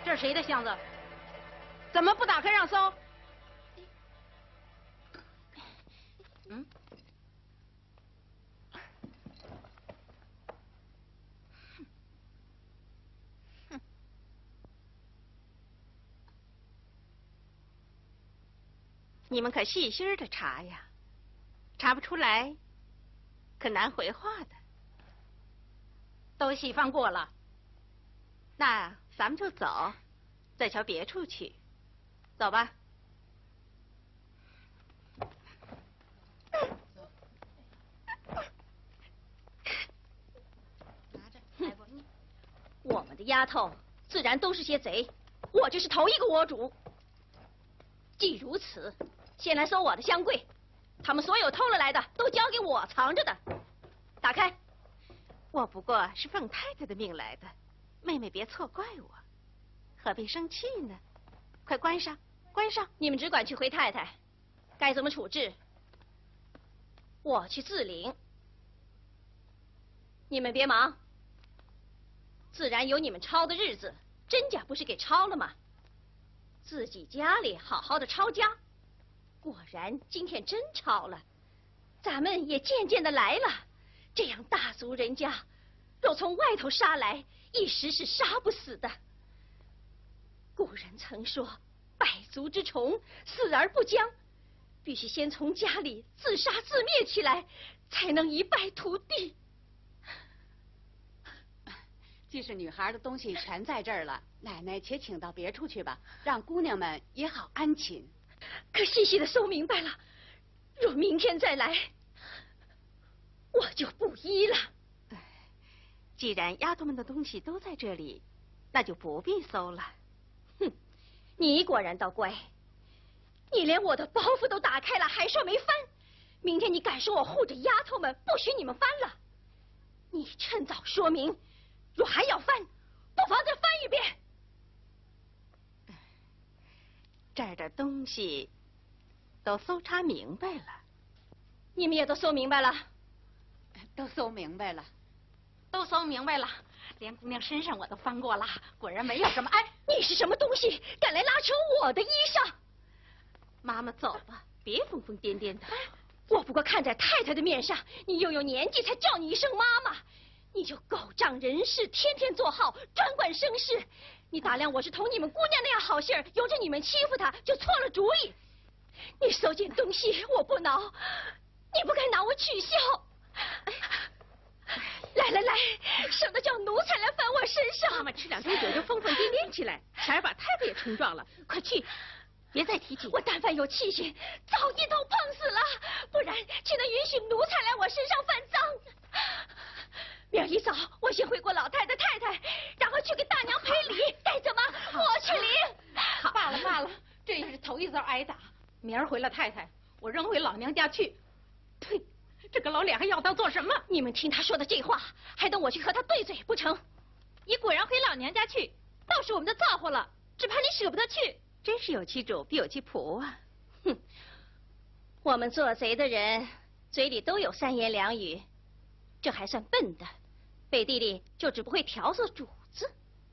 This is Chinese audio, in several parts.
这是谁的箱子？怎么不打开让搜？嗯。 你们可细心的查呀，查不出来，可难回话的。 都细翻过了， 那咱们就走，再瞧别处去。走吧。 我们的丫头自然都是些贼，我就是头一个窝主。既如此，先来搜我的箱柜，他们所有偷了来的都交给我藏着的。打开。 我不过是奉太太的命来的，妹妹别错怪我，何必生气呢？快关上，关上！ 你们只管去回太太，该怎么处置，我去自领。你们别忙，自然有你们抄的日子，真假不是给抄了吗？自己家里好好的抄家，果然今天真抄了，咱们也渐渐的来了。这样大族人家，若从外头杀来，一时是杀不死的。古人曾说，百足之虫，死而不僵，必须先从家里自杀自灭起来，才能一败涂地。 既是女孩的东西全在这儿了，奶奶且请到别处去吧，让姑娘们也好安寝。 可细细的搜明白了，若明天再来，我就不依了。 既然丫头们的东西都在这里，那就不必搜了。 哼，你果然倒乖，你连我的包袱都打开了，还说没翻。明天你敢说我护着丫头们，不许你们翻了？你趁早说明，若还要翻，不妨再翻一遍。 这儿的东西都搜查明白了， 你们也都搜明白了？ 都搜明白了， 都搜明白了，连姑娘身上我都翻过了，果然没有什么。哎， 你是什么东西，敢来拉扯我的衣裳？ 妈妈走吧，别疯疯癫癫的。 我不过看在太太的面上，你又有年纪，才叫你一声妈妈，你就狗仗人势，天天做号，专管生事。你打量我是同你们姑娘那样好信儿，由着你们欺负她，就错了主意。你搜件东西，我不恼，你不该拿我取笑。来来来，省得叫奴才来翻我身上。 妈妈吃两盅酒就疯疯癫癫起来，差点把太太也冲撞了。快去，别再提起。 我但凡有气性，早一头碰死了，不然岂能允许奴才来我身上犯脏？明儿一早，我先回过老太太太太，然后去给大娘赔礼，该怎么我去领。 罢了罢了，这也是头一遭挨打。明儿回了太太，我扔回老娘家去。呸！这个老脸还要当做什么？ 你们听他说的这话，还等我去和他对嘴不成？ 你果然回老娘家去，倒是我们的造化了，只怕你舍不得去。 真是有其主必有其仆啊！ 哼，我们做贼的人嘴里都有三言两语，这还算笨的，背地里就只不会调唆主子。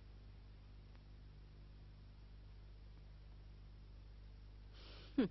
哼。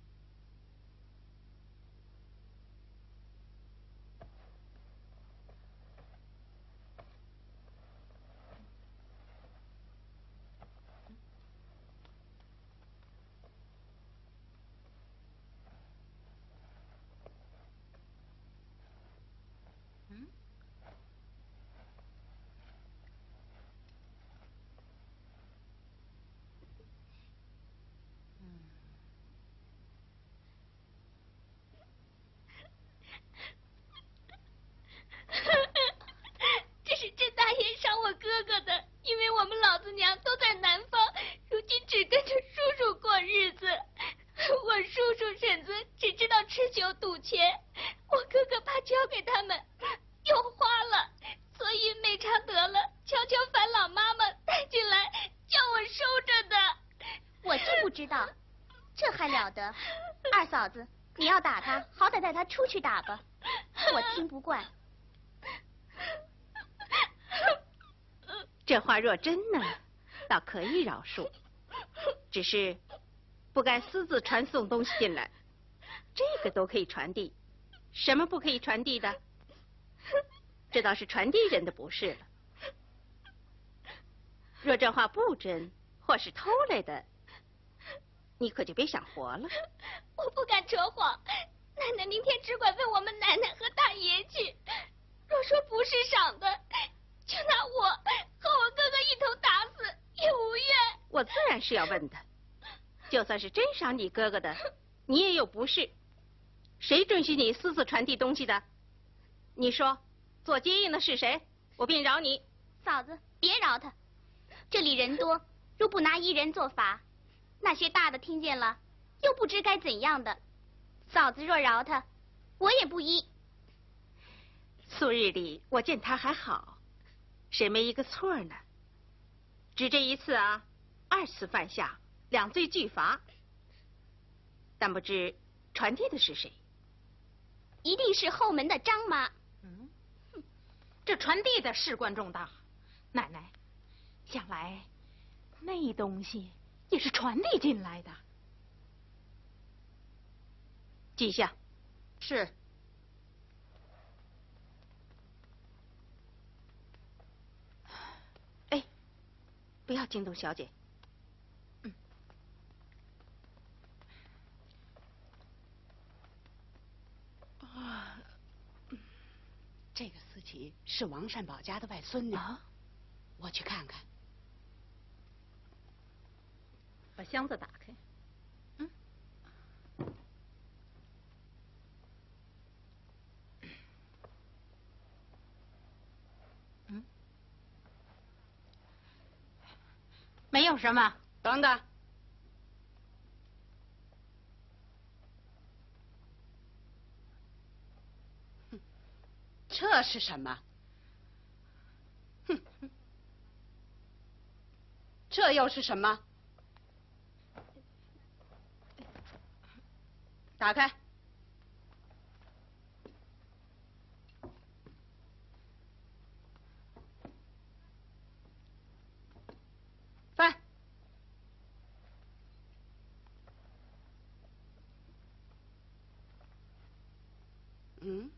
这是甄大爷赏我哥哥的，因为我们老子娘都在南方，如今只跟着叔叔过日子。我叔叔婶子只知道吃酒赌钱，我哥哥怕交给他们又花了，所以没偿得了，悄悄把老妈妈带进来，叫我收着的。 我竟不知道，这还了得！二嫂子，你要打他，好歹带他出去打吧，我听不惯。 这话若真呢， 倒可以饶恕，只是不该私自传送东西进来。这个都可以传递，什么不可以传递的？这倒是传递人的不是了。若这话不真，或是偷来的，你可就别想活了。 我不敢扯谎，奶奶明天只管问我们奶奶和大爷去。若说不是赏的，就拿我和我哥哥一同打死也无怨。 我自然是要问的，就算是真赏你哥哥的，你也有不是。谁准许你私自传递东西的？你说，做接应的是谁？我便饶你。 嫂子，别饶他，这里人多，若不拿一人做法，那些大的听见了，又不知该怎样的。嫂子若饶他，我也不依。 素日里我见他还好，谁没一个错呢？只这一次啊，2次犯下，2罪俱罚。但不知传递的是谁？ 一定是后门的张妈。 这传递的事关重大，奶奶，想来那东西也是传递进来的。 记下。 是。 哎，不要惊动小姐。 这个思琪是王善保家的外孙女，我去看看。 把箱子打开。没有什么。 等等。这是什么？哼，这又是什么？打开。翻。嗯。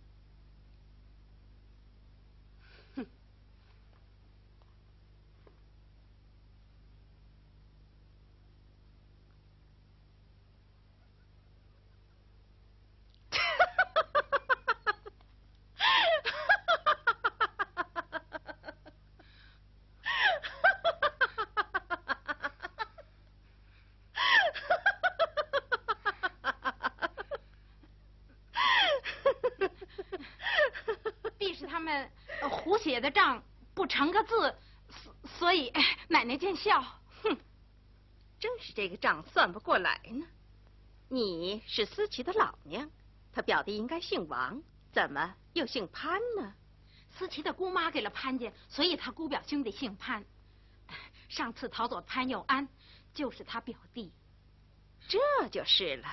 胡写的账不成个字，所以奶奶见笑。 哼，正是这个账算不过来呢。你是思琪的老娘，她表弟应该姓王，怎么又姓潘呢？ 思琪的姑妈给了潘家，所以他姑表兄弟姓潘。上次逃走潘佑安就是他表弟。 这就是了。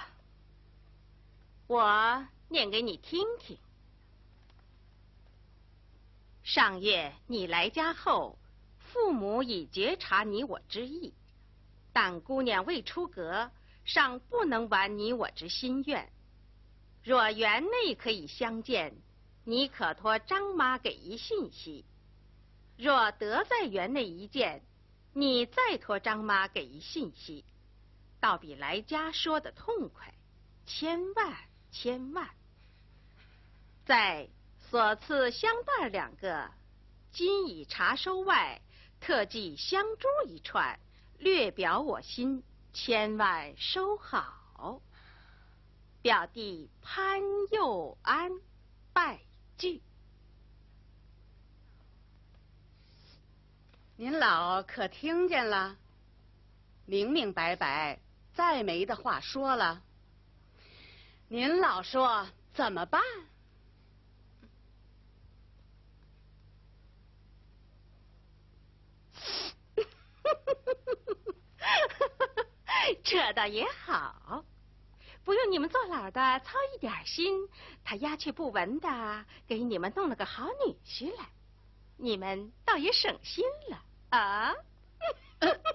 我念给你听听。上月你来家后，父母已觉察你我之意，但姑娘未出阁，尚不能完你我之心愿。若园内可以相见，你可托张妈给一信息；若得在园内一见，你再托张妈给一信息，倒比来家说的痛快，千万千万。在所赐香袋2个，今已查收外，特寄香珠1串，略表我心，千万收好。表弟潘佑安，拜具。 您老可听见了？明明白白，再没的话说了。您老说怎么办？ 这倒也好，不用你们做老的操一点心，他鸦雀不闻的给你们弄了个好女婿来，你们倒也省心了啊。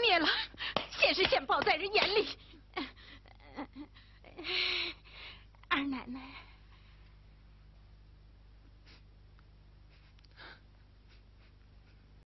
孽了，现世现报在人眼里。二奶奶。